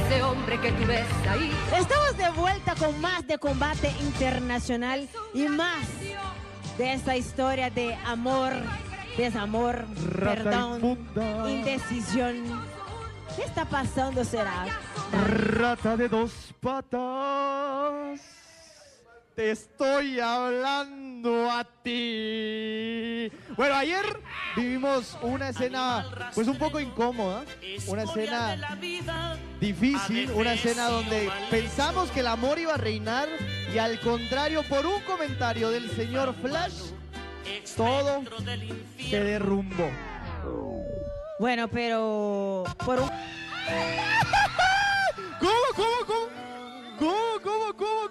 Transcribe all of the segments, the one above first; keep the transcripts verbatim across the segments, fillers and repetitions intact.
ese hombre que tú ves ahí. Estamos de vuelta con más de Combate Internacional y más de esta historia de amor, desamor, Rata perdón, infunda. indecisión. ¿Qué está pasando, será? Rata de dos patas, te estoy hablando a ti. Bueno, ayer vivimos una escena pues un poco incómoda, una escena difícil, una escena donde pensamos que el amor iba a reinar y al contrario, por un comentario del señor Flash, todo se derrumbó. Bueno, pero por un... ¿Cómo, cómo, cómo? ¿Cómo, cómo, cómo?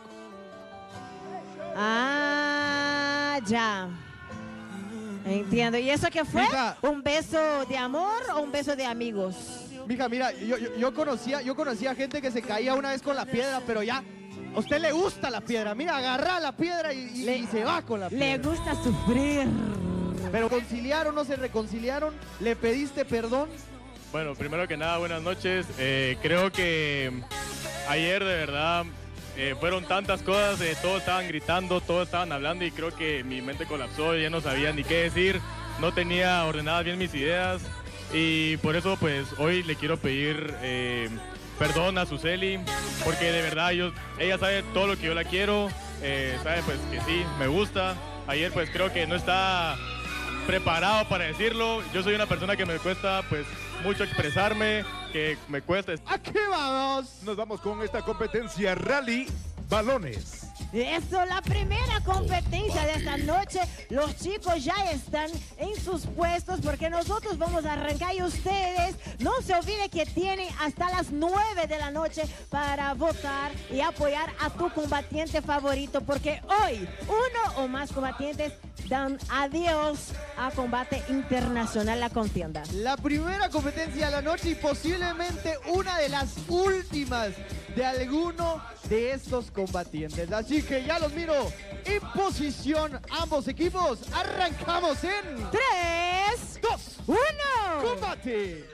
Ah, ya. Entiendo. ¿Y eso qué fue? Mija. ¿Un beso de amor o un beso de amigos? Mija, mira, yo, yo, yo conocía, yo conocía gente que se caía una vez con la piedra, pero ya a usted le gusta la piedra. Mira, agarra la piedra y, y- Le- y se va con la Le piedra. gusta sufrir. Pero conciliaron, no se reconciliaron, le pediste perdón. Bueno, primero que nada, buenas noches. Eh, creo que ayer de verdad eh, fueron tantas cosas, eh, todos estaban gritando, todos estaban hablando y creo que mi mente colapsó, ya no sabía ni qué decir, no tenía ordenadas bien mis ideas y por eso pues hoy le quiero pedir eh, perdón a Suseli porque de verdad yo, ella sabe todo lo que yo la quiero, eh, sabe pues que sí, me gusta. Ayer pues creo que no está preparado para decirlo. Yo soy una persona que me cuesta pues mucho expresarme, que me cuesta. ¿A qué vamos? Nos vamos con esta competencia Rally Balones. Eso, la primera competencia de esta noche. Los chicos ya están en sus puestos porque nosotros vamos a arrancar y ustedes no se olviden que tienen hasta las nueve de la noche para votar y apoyar a tu combatiente favorito porque hoy uno o más combatientes dan adiós a Combate Internacional, la contienda. La primera competencia de la noche y posiblemente una de las últimas de alguno de estos combatientes. Así que ya los miro en posición ambos equipos. Arrancamos en Tres, dos, uno. combate.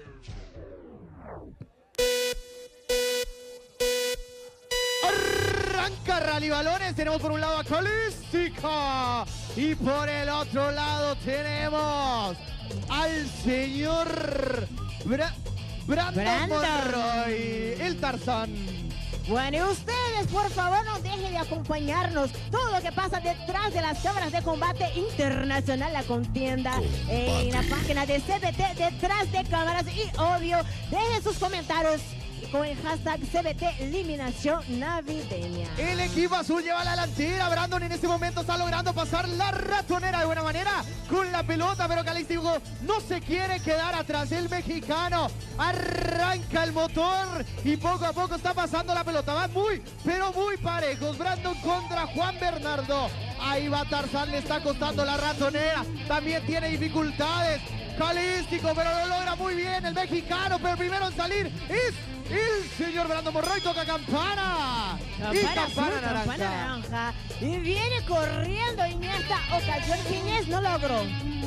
Arranca Rally Balones. Tenemos por un lado a Calística y por el otro lado tenemos al señor Bra Brandon, Brandon. Monroy, el Tarzán. Bueno, y ustedes, por favor, no dejen de acompañarnos. Todo lo que pasa detrás de las cámaras de Combate Internacional, la contienda, en la página de C B T, detrás de cámaras. Y obvio, dejen sus comentarios con el hashtag C B T Eliminación Navideña. El equipo azul lleva la delantera. Brandon en este momento está logrando pasar la ratonera de buena manera con la pelota, pero Calístico no se quiere quedar atrás. El mexicano arranca el motor y poco a poco está pasando la pelota. Van muy, pero muy parejos. Brandon contra Juan Bernardo. Ahí va Tarzán, le está costando la ratonera. También tiene dificultades. Calístico, pero lo logra muy bien el mexicano. Pero primero en salir es el señor Brandon Monroy. Toca campana. Y Campana campana azul, naranja. campana naranja. Y viene corriendo en esta ocasión. ¿Quién es? No logró.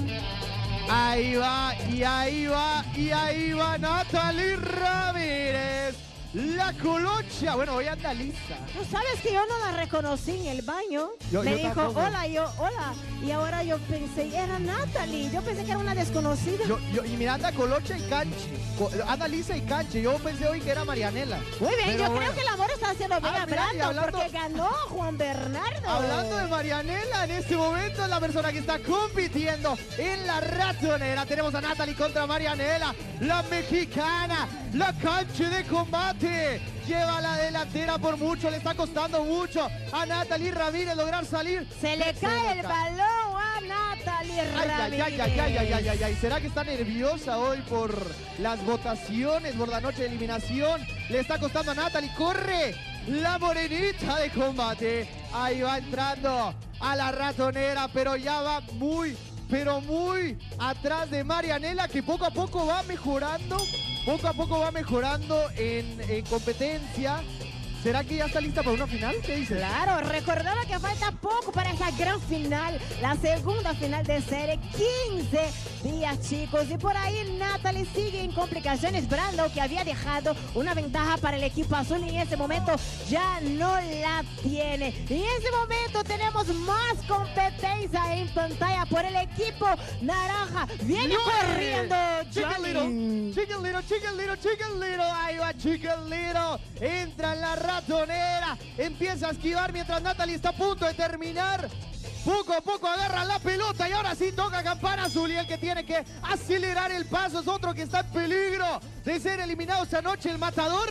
Ahí va, y ahí va, y ahí va Natalie Ramírez. La colocha. Bueno, hoy anda lista. ¿Tú sabes que yo no la reconocí en el baño? Yo- Me yo dijo, tampoco. hola, yo, hola. Y ahora yo pensé, era Natalie. Yo pensé que era una desconocida. Yo, yo, y mira, anda Colocha y Canche. Co- Anda Lisa y Canche. Yo pensé hoy que era Marianela. Muy bien, Pero yo bueno. creo que el amor está haciendo bien Ah, a mira, y Brandon hablando- porque ganó Juan Bernardo. Hablando de Marianela, en este momento es la persona que está compitiendo en la ratonera. Tenemos a Natalie contra Marianela, la mexicana, la Canche de combate. Lleva la delantera por mucho, le está costando mucho a Natalie Ramírez lograr salir. Se le cae el balón a Natalie Ay, ay, Ramírez. ay, ay, ay, ay, ay, ay, ay. ¿Será que está nerviosa hoy por las votaciones, por la noche de eliminación? Le está costando a Natalie. Corre la morenita de combate. Ahí va entrando a la ratonera, pero ya va muy, pero muy atrás de Marianela, que poco a poco va mejorando. Poco a poco va mejorando en, en competencia. ¿Será que ya está lista para una final? ¿Qué dices? Claro, recordaba que falta poco para esa gran final, la segunda final de serie, quince días, chicos. Y por ahí Natalie sigue en complicaciones. Brando, que había dejado una ventaja para el equipo azul, y en ese momento ya no la tiene. Y en ese momento tenemos más competencia en pantalla por el equipo naranja. Viene corriendo Johnny. Chicken Little, Chicken Little, Chicken Little. Ahí va Chicken Little. Entra en la ratonera. Empieza a esquivar mientras Natalie está a punto de terminar. Poco a poco agarra la pelota y ahora sí toca campana azul, y el que tiene que acelerar el paso es otro que está en peligro de ser eliminado esta noche, el matador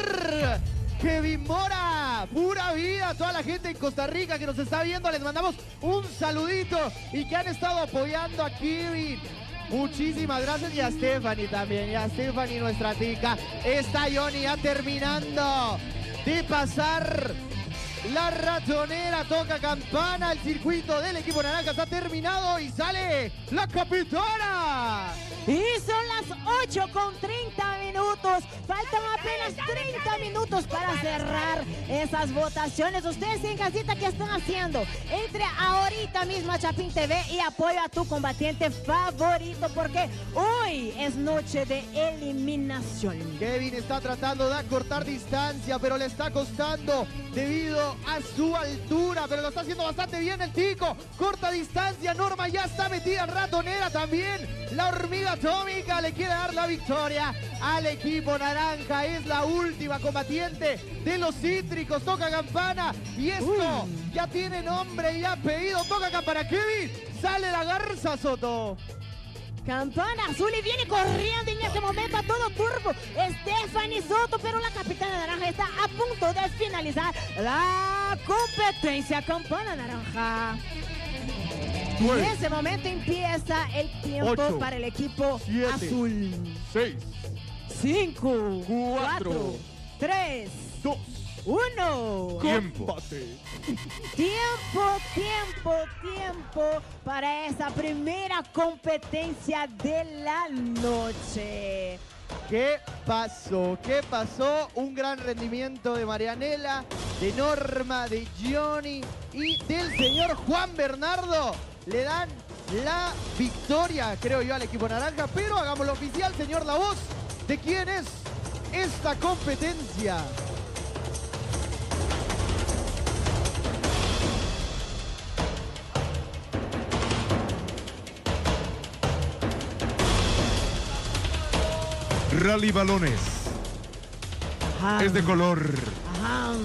Kevin Mora. Pura vida a toda la gente en Costa Rica que nos está viendo, les mandamos un saludito y que han estado apoyando a Kevin. Muchísimas gracias, y a Stephanie también, y a Stephanie, nuestra tica. Está Johnny ya terminando de pasar la ratonera, toca campana, el circuito del equipo naranja está terminado y sale la capitana. Y son las ocho con treinta minutos. Faltan apenas treinta minutos para cerrar esas votaciones. Ustedes en casita, ¿qué están haciendo? Entre ahorita mismo a Chapín T V y apoya a tu combatiente favorito, porque hoy es noche de eliminación. Kevin está tratando de acortar distancia, pero le está costando debido a su altura, pero lo está haciendo bastante bien el tico. Corta distancia, Norma ya está metida en ratonera también. La hormiga atómica le quiere dar la victoria al equipo naranja. Es la última combatiente de los cítricos. Toca campana y esto Uy. ya tiene nombre y apellido. Toca campana, Kevin. Sale la garza, Soto. Campana azul y viene corriendo en este momento a todo turbo Stephanie Soto, pero la capitana naranja está a punto de finalizar la competencia. Campana naranja. Y en ese momento empieza el tiempo ocho, para el equipo siete, azul. seis, cinco, cuatro, tres, dos, uno. Tiempo. Tiempo, tiempo, tiempo para esa primera competencia de la noche. ¿Qué pasó? ¿Qué pasó? Un gran rendimiento de Marianela, de Norma, de Johnny y del señor Juan Bernardo. Le dan la victoria, creo yo, al equipo naranja, pero hagámoslo oficial, señor La Voz, ¿de quién es esta competencia? Rally Balones. Ajá. Es de color Ajá.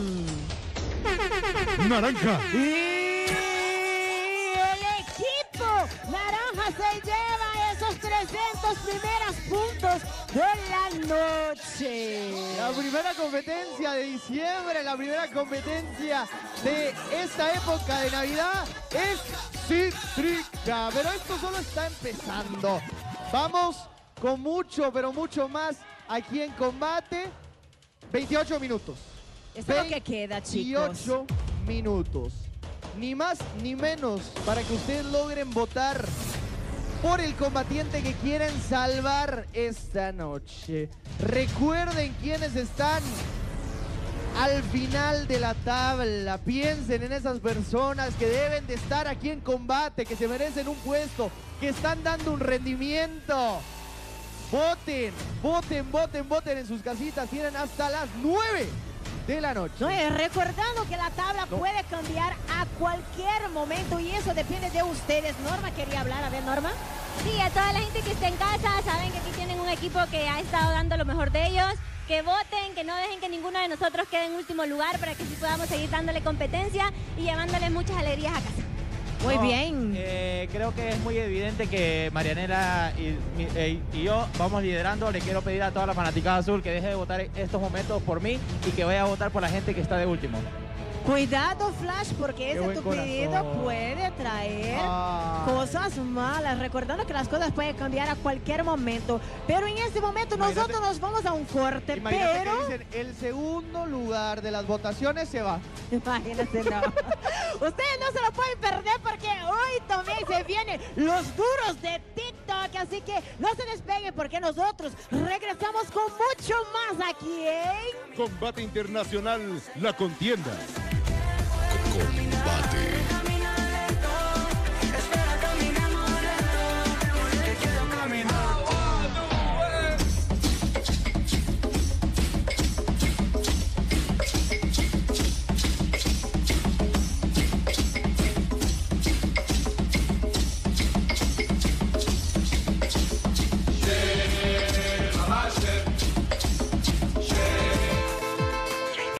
naranja. Y el equipo naranja se lleva esos trescientos primeros puntos de la noche. La primera competencia de diciembre, la primera competencia de esta época de Navidad es cítrica. Pero esto solo está empezando. Vamos con mucho, pero mucho más aquí en combate. veintiocho minutos. Esto es lo que queda, chicos. veintiocho minutos. Ni más ni menos para que ustedes logren votar por el combatiente que quieren salvar esta noche. Recuerden quiénes están al final de la tabla. Piensen en esas personas que deben de estar aquí en combate, que se merecen un puesto, que están dando un rendimiento. Voten, voten, voten, voten en sus casitas. Tienen hasta las nueve de la noche. No, y recordando que la tabla No. puede cambiar a cualquier momento y eso depende de ustedes. Norma quería hablar. A ver, Norma. Sí, a toda la gente que está en casa, saben que aquí tienen un equipo que ha estado dando lo mejor de ellos. Que voten, que no dejen que ninguno de nosotros quede en último lugar para que sí podamos seguir dándole competencia y llevándole muchas alegrías a casa. Muy No, bien. eh, creo que es muy evidente que Marianela y, mi- eh, y yo vamos liderando. Le quiero pedir a toda la fanaticada azul que deje de votar en estos momentos por mí y que vaya a votar por la gente que está de último. Cuidado, Flash, porque ese buen tu corazón. pedido puede traer Ay. cosas malas. Recordando que las cosas pueden cambiar a cualquier momento. Pero en este momento Imagínate- nosotros nos vamos a un corte, Imagínate pero... que dicen, el segundo lugar de las votaciones se va. Imagínense, no. Ustedes no se lo pueden perder porque hoy también se vienen los duros de TikTok toque, así que no se despeguen porque nosotros regresamos con mucho más aquí en Combate Internacional, la contienda. Combate.